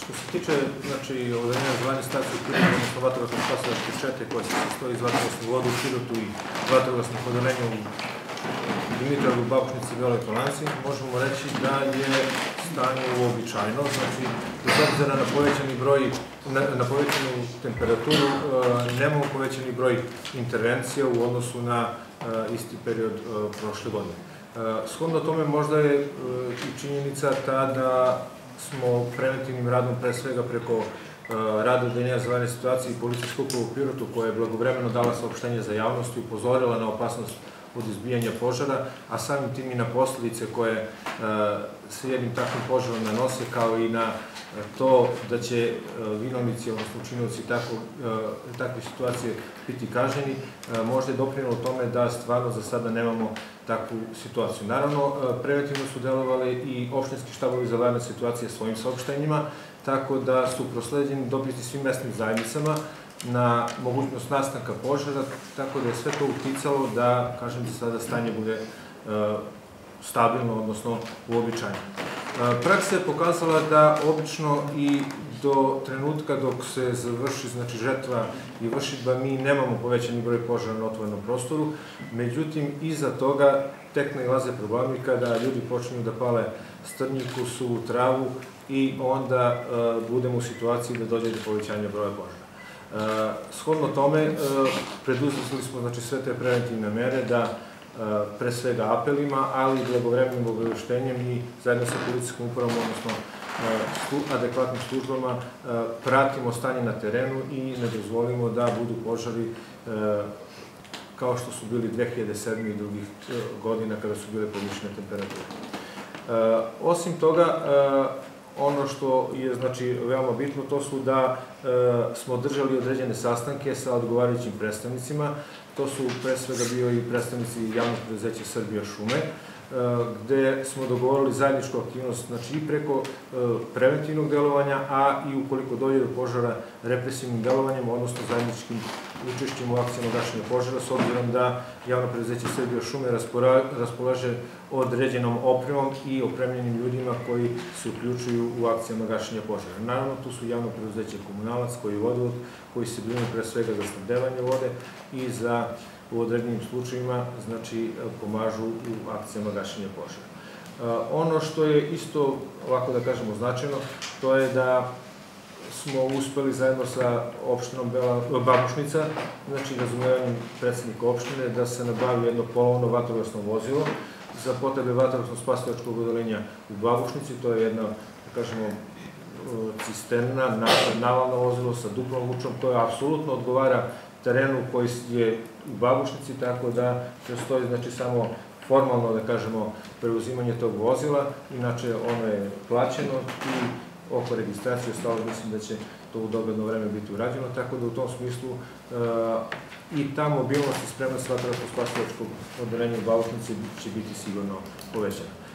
Što se tiče odeljenja za vanredne situacije u Pirotu, odnosno vatrogasno-spasilačke čete koja se sastoji iz vatrogasnog voda u Pirotu i vatrogasnog odeljenja u Dimitrovgradu, Babušnici i Beloj Palanci, možemo reći da je stanje uobičajeno. Znači, bez obzira na povećani broj, na povećanu temperaturu, nemamo povećani broj intervencija u odnosu na isti period prošle godine. Shodno tome možda je i činjenica ta da smo preventivnim radom, pre svega preko rada odeljenja za vanredne situacije i policijske uprave u Pirotu, koja je blagovremeno dala saopštenje za javnost i upozorila na opasnost od izbijanja požara, a samim tim i na posledice koje se jednim takvim požarom nanose, kao i na to da će vinovnici, odnosno učinioci takve situacije biti kažnjeni, možda je doprinelo tome da stvarno za sada nemamo takvu situaciju. Naravno, preventivno su delovali i opštinski štabovi za vanredne situacije svojim saopštenjima, tako da su prosleđeni dopisi svim mesnim zajednicama na mogućnost nastanka požara, tako da je sve to uticalo da, kažem, da sada stanje bude stabilno, odnosno uobičajeno. Praksa je pokazala da obično i do trenutka dok se završi žetva i vršidba mi nemamo povećani broj požara na otvorenom prostoru, međutim iza toga tek nailaze problemi kada ljudi počinju da pale strnjiku, suvu travu i onda budemo u situaciji da dođe do povećanja broja požara. Shodno tome, preduzeli smo sve te preventivne mere da pre svega apelima, ali i blagovremenim obaveštenjem i zajedno sa policijskom upravom, odnosno adekvatnim službama, pratimo stanje na terenu i ne dozvolimo da budu požari kao što su bili 2007. i drugih godina kada su bile povišene temperature. Osim toga, ono što je veoma bitno, to su da smo držali određene sastanke sa odgovarajućim predstavnicima. To su pre svega bio i predstavnici javnog preduzeća Srbija šume, gde smo dogovorili zajedničku aktivnost i preko preventivnog delovanja, a i ukoliko dođe do požara represivnim delovanjem, odnosno zajedničkim učešćem u akcijama gašenja požara, s obzirom da javno preduzeće Srbija šume raspolaže određenom opremom i opremljenim ljudima koji se uključuju u akcijama gašenja požara. Naravno, tu su javno preduzeće Komunalac, koji je vodovod, koji se brinu pre svega za snabdevanje vode i za u određenim slučajima pomažu u akcijama gašenja požara. Ono što je isto, ovako da kažemo, značajno, to je da smo uspeli zajedno sa opštinom Babušnica, razumevanjem predsednika opštine, da se nabavi jedno polovno vatrogasno vozilo za potrebe vatrogasno-spasilačkog odeljenja u Babušnici. To je jedna, da kažemo, cisterna, navalno vozilo sa duplom vučom, to je apsolutno odgovara terenu koji je u Babušnici, tako da postoji samo formalno, da kažemo, preuzimanje tog vozila, inače ono je plaćeno i oko registracije ostalo, mislim da će to u dogledno vreme biti urađeno, tako da u tom smislu i ta mobilnost i spremnost vatrogasno-spasilačkog odeljenja u Babušnici će biti sigurno povećana.